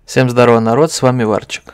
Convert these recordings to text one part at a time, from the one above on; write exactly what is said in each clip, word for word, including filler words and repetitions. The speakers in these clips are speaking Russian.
Всем здорово, народ, с вами Варчик.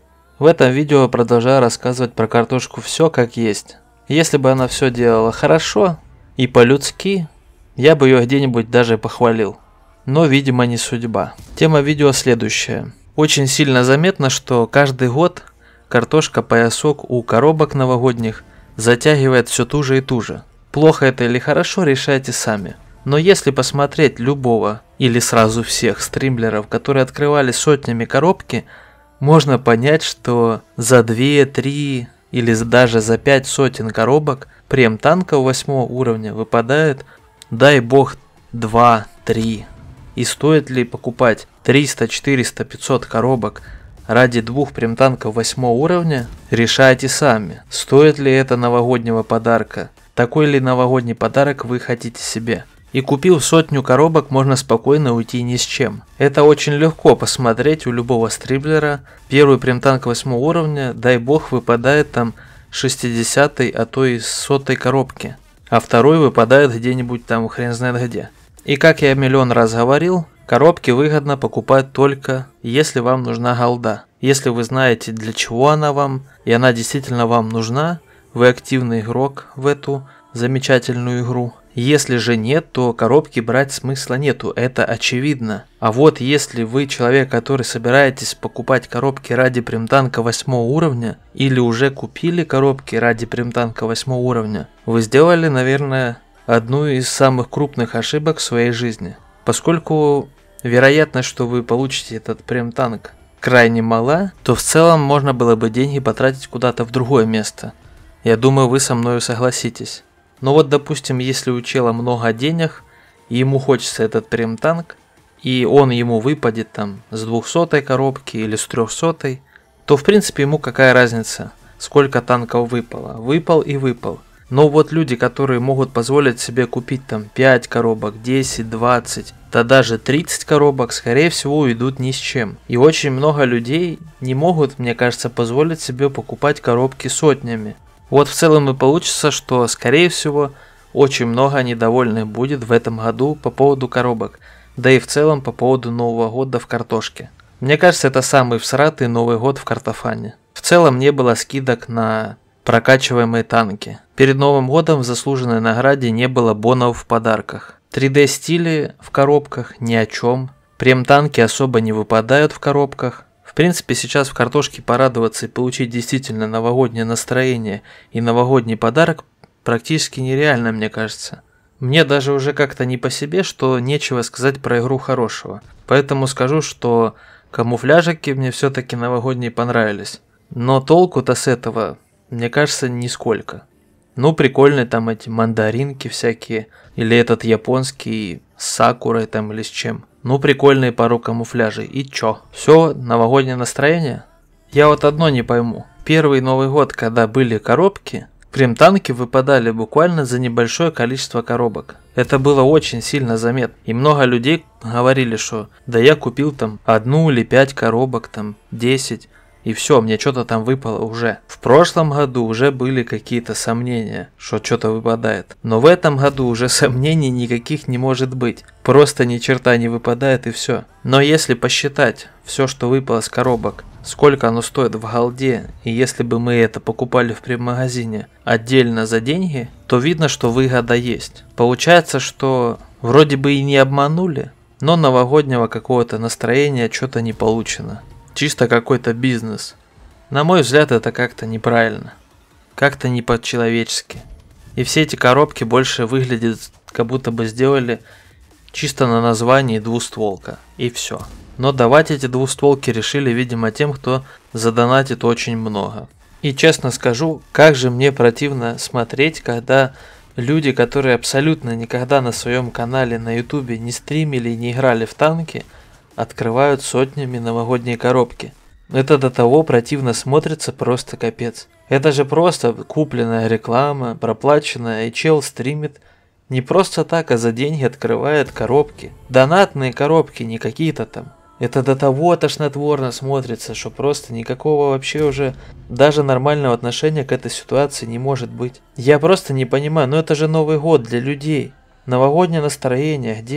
В этом видео продолжаю рассказывать про картошку все как есть. Если бы она все делала хорошо и по-людски, я бы ее где-нибудь даже похвалил. Но, видимо, не судьба. Тема видео следующая. Очень сильно заметно, что каждый год картошка-поясок у коробок новогодних затягивает все туже и туже. Плохо это или хорошо, решайте сами. Но если посмотреть любого или сразу всех стримлеров, которые открывали сотнями коробки, можно понять, что за две-три или даже за пять сотен коробок прем-танков восьмого уровня выпадает, дай бог, два-три. И стоит ли покупать триста, четыреста, пятьсот коробок ради двух прем-танков восьмого уровня, решайте сами. Стоит ли это новогоднего подарка? Такой ли новогодний подарок вы хотите себе? И купив сотню коробок, можно спокойно уйти ни с чем. Это очень легко посмотреть у любого стримлера. Первый прем-танк восьмого уровня, дай бог, выпадает там шестидесятой, а то и сотой коробки. А второй выпадает где-нибудь там хрен знает где. И как я миллион раз говорил, коробки выгодно покупать только если вам нужна голда. Если вы знаете, для чего она вам, и она действительно вам нужна, вы активный игрок в эту замечательную игру. Если же нет, то коробки брать смысла нету, это очевидно. А вот если вы человек, который собираетесь покупать коробки ради прем-танка восьмого уровня, или уже купили коробки ради прем-танка восьмого уровня, вы сделали, наверное, одну из самых крупных ошибок в своей жизни. Поскольку вероятность, что вы получите этот прем-танк, крайне мала, то в целом можно было бы деньги потратить куда-то в другое место. Я думаю, вы со мной согласитесь. Но вот, допустим, если у чела много денег, и ему хочется этот прем-танк, и он ему выпадет там с двухсотой коробки или с трехсотой, то в принципе ему какая разница, сколько танков выпало. Выпал и выпал. Но вот люди, которые могут позволить себе купить там пять коробок, десять, двадцать, да даже тридцать коробок, скорее всего уйдут ни с чем. И очень много людей не могут, мне кажется, позволить себе покупать коробки сотнями. Вот в целом и получится, что, скорее всего, очень много недовольных будет в этом году по поводу коробок, да и в целом по поводу Нового года в картошке. Мне кажется, это самый всратый Новый год в картофане. В целом не было скидок на прокачиваемые танки. Перед Новым годом в заслуженной награде не было бонов в подарках. три дэ стили в коробках ни о чем. Прем-танки особо не выпадают в коробках. В принципе, сейчас в картошке порадоваться и получить действительно новогоднее настроение и новогодний подарок практически нереально, мне кажется. Мне даже уже как-то не по себе, что нечего сказать про игру хорошего. Поэтому скажу, что камуфляжики мне все-таки новогодние понравились. Но толку-то с этого, мне кажется, нисколько. Ну, прикольные там эти мандаринки всякие, или этот японский с сакурой там или с чем. Ну, прикольные пару камуфляжей. И чё? Все, новогоднее настроение? Я вот одно не пойму. Первый Новый год, когда были коробки, прем-танки выпадали буквально за небольшое количество коробок. Это было очень сильно заметно. И много людей говорили, что да я купил там одну или пять коробок, там десять. И все, мне что-то там выпало уже. В прошлом году уже были какие-то сомнения, что что-то выпадает. Но в этом году уже сомнений никаких не может быть. Просто ни черта не выпадает и все. Но если посчитать все, что выпало с коробок, сколько оно стоит в голде, и если бы мы это покупали в прем-магазине отдельно за деньги, то видно, что выгода есть. Получается, что вроде бы и не обманули, но новогоднего какого-то настроения что-то не получено. Чисто какой-то бизнес. На мой взгляд, это как-то неправильно. Как-то не по-человечески. И все эти коробки больше выглядят, как будто бы сделали чисто на названии двустволка. И все. Но давать эти двустволки решили, видимо, тем, кто задонатит очень много. И честно скажу, как же мне противно смотреть, когда люди, которые абсолютно никогда на своем канале на ютубе не стримили и не играли в танки, открывают сотнями новогодние коробки. Это до того противно смотрится, просто капец. Это же просто купленная реклама, проплаченная, и чел стримит не просто так, а за деньги открывает коробки. Донатные коробки, не какие-то там. Это до того тошнотворно смотрится, что просто никакого вообще уже даже нормального отношения к этой ситуации не может быть. Я просто не понимаю, ну это же Новый год для людей. Новогоднее настроение где?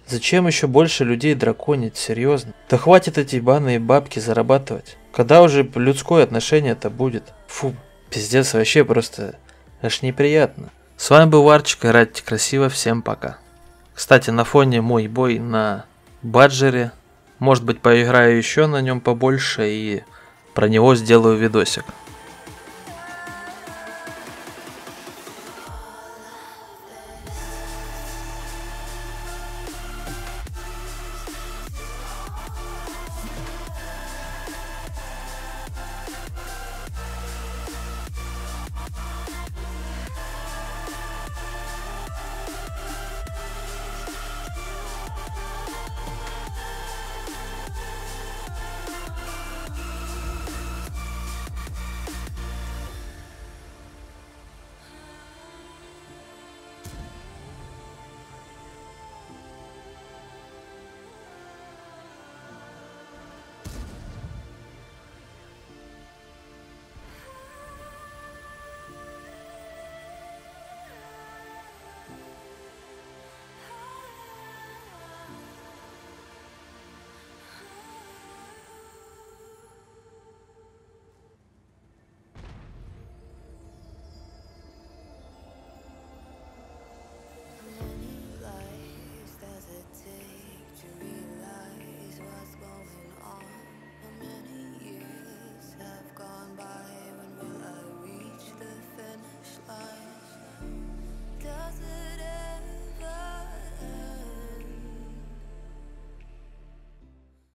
Зачем еще больше людей драконить, серьезно? Да хватит эти ебаные бабки зарабатывать. Когда уже людское отношение-то будет? Фу, пиздец, вообще просто аж неприятно. С вами был Варчик, играйте красиво, всем пока. Кстати, на фоне мой бой на Баджере. Может быть, поиграю еще на нем побольше и про него сделаю видосик.